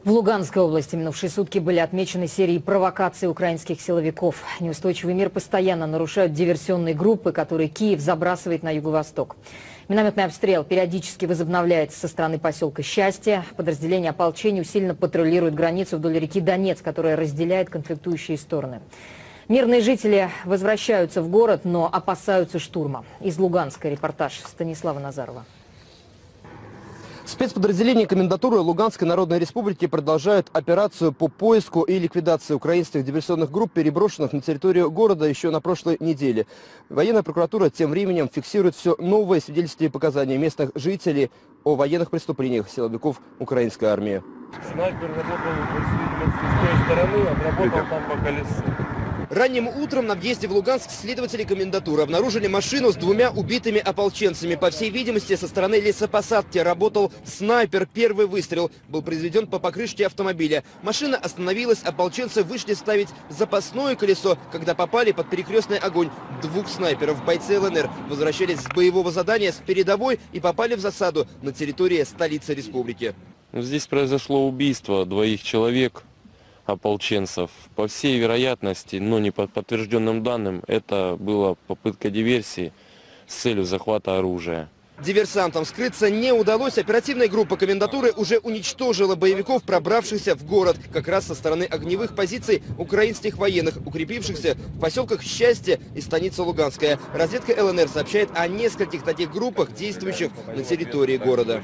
В Луганской области минувшие сутки были отмечены серией провокаций украинских силовиков. Неустойчивый мир постоянно нарушают диверсионные группы, которые Киев забрасывает на юго-восток. Минометный обстрел периодически возобновляется со стороны поселка Счастье. Подразделения ополчения усиленно патрулируют границу вдоль реки Донец, которая разделяет конфликтующие стороны. Мирные жители возвращаются в город, но опасаются штурма. Из Луганска репортаж Станислава Назарова. Спецподразделения комендатуры Луганской Народной Республики продолжают операцию по поиску и ликвидации украинских диверсионных групп, переброшенных на территорию города еще на прошлой неделе. Военная прокуратура тем временем фиксирует все новые свидетельства и показания местных жителей о военных преступлениях силовиков украинской армии. Снайпер работал, видимо, с той стороны, отработал там по колесу. Ранним утром на въезде в Луганск следователи комендатуры обнаружили машину с двумя убитыми ополченцами. По всей видимости, со стороны лесопосадки работал снайпер. Первый выстрел был произведен по покрышке автомобиля. Машина остановилась, ополченцы вышли ставить запасное колесо, когда попали под перекрестный огонь двух снайперов. Бойцы ЛНР возвращались с боевого задания с передовой и попали в засаду на территории столицы республики. Здесь произошло убийство двоих человек, ополченцев. По всей вероятности, но не по подтвержденным данным, это была попытка диверсии с целью захвата оружия. Диверсантам скрыться не удалось. Оперативная группа комендатуры уже уничтожила боевиков, пробравшихся в город, как раз со стороны огневых позиций украинских военных, укрепившихся в поселках Счастье и станица Луганская. Разведка ЛНР сообщает о нескольких таких группах, действующих на территории города.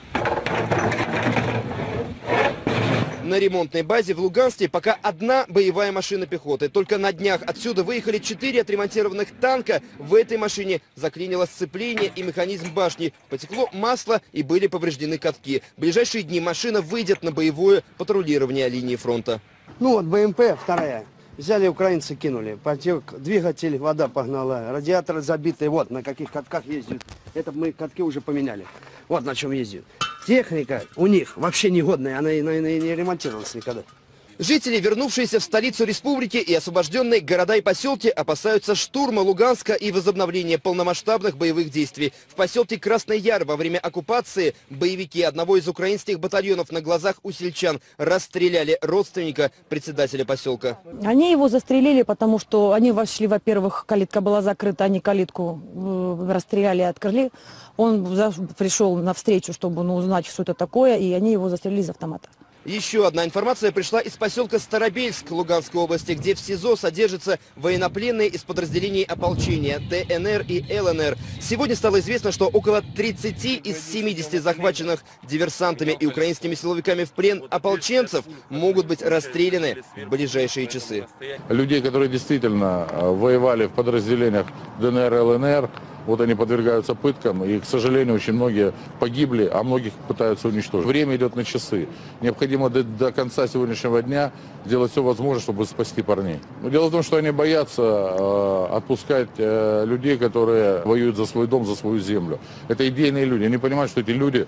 На ремонтной базе в Луганске пока одна боевая машина пехоты. Только на днях отсюда выехали 4 отремонтированных танка. В этой машине заклинило сцепление и механизм башни. Потекло масло и были повреждены катки. В ближайшие дни машина выйдет на боевое патрулирование линии фронта. Ну вот БМП вторая. Взяли, украинцы кинули. Потек двигатель, вода погнала. Радиаторы забитые. Вот на каких катках ездят. Это мы катки уже поменяли. Вот на чем ездят. Техника у них вообще негодная, она и не ремонтировалась никогда. Жители, вернувшиеся в столицу республики и освобожденные города и поселки, опасаются штурма Луганска и возобновления полномасштабных боевых действий. В поселке Красный Яр во время оккупации боевики одного из украинских батальонов на глазах у сельчан расстреляли родственника председателя поселка. Они его застрелили, потому что они вошли, во-первых, калитка была закрыта, они калитку расстреляли и открыли. Он пришел навстречу, чтобы узнать, что это такое, и они его застрелили из автомата. Еще одна информация пришла из поселка Старобельск Луганской области, где в СИЗО содержатся военнопленные из подразделений ополчения ДНР и ЛНР. Сегодня стало известно, что около 30 из 70 захваченных диверсантами и украинскими силовиками в плен ополченцев могут быть расстреляны в ближайшие часы. Людей, которые действительно воевали в подразделениях ДНР и ЛНР, вот они подвергаются пыткам, и, к сожалению, очень многие погибли, а многих пытаются уничтожить. Время идет на часы. Необходимо до конца сегодняшнего дня сделать все возможное, чтобы спасти парней. Но дело в том, что они боятся отпускать людей, которые воюют за свой дом, за свою землю. Это идейные люди. Они понимают, что эти люди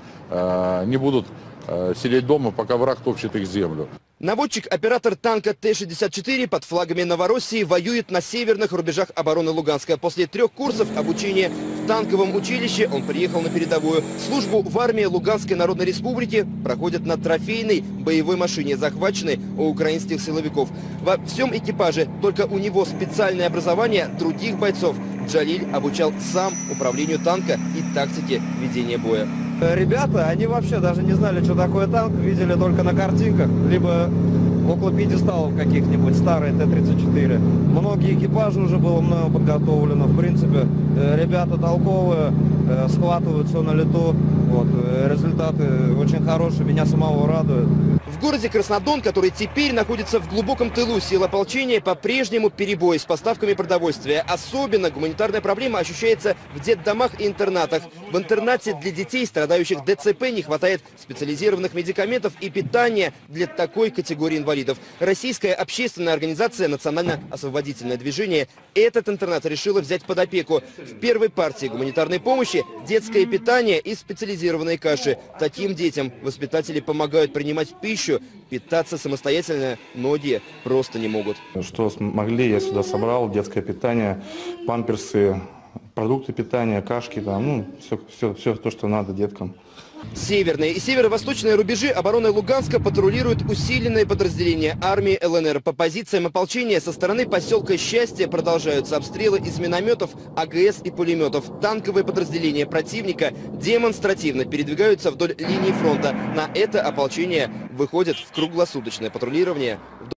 не будут сидеть дома, пока враг топчет их землю. Наводчик-оператор танка Т-64 под флагами Новороссии воюет на северных рубежах обороны Луганска. После 3 курсов обучения в танковом училище он приехал на передовую. Службу в армии Луганской Народной Республики проходит на трофейной боевой машине, захваченной у украинских силовиков. Во всем экипаже только у него специальное образование, других бойцов Джалиль обучал сам управлению танка и тактике ведения боя. Ребята, они вообще даже не знали, что такое танк, видели только на картинках, либо около пьедесталов каких-нибудь, старые Т-34. Многие экипажи уже было мною подготовлено, в принципе, ребята толковые, схватывают все на лету, вот, результаты очень хорошие, меня самого радуют. В городе Краснодон, который теперь находится в глубоком тылу сил ополчения, по-прежнему перебой с поставками продовольствия. Особенно гуманитарная проблема ощущается в детдомах и интернатах. В интернате для детей, страдающих ДЦП, не хватает специализированных медикаментов и питания для такой категории инвалидов. Российская общественная организация «Национально-освободительное движение» этот интернат решила взять под опеку. В первой партии гуманитарной помощи детское питание и специализированные каши. Таким детям воспитатели помогают принимать пищу. Питаться самостоятельно многие просто не могут. Что смогли, я сюда собрал: детское питание, памперсы, продукты питания, кашки, там, ну, все то, что надо деткам. Северные и северо-восточные рубежи обороны Луганска патрулируют усиленные подразделения армии ЛНР. По позициям ополчения со стороны поселка Счастье продолжаются обстрелы из минометов, АГС и пулеметов. Танковые подразделения противника демонстративно передвигаются вдоль линии фронта. На это ополчение выходит в круглосуточное патрулирование.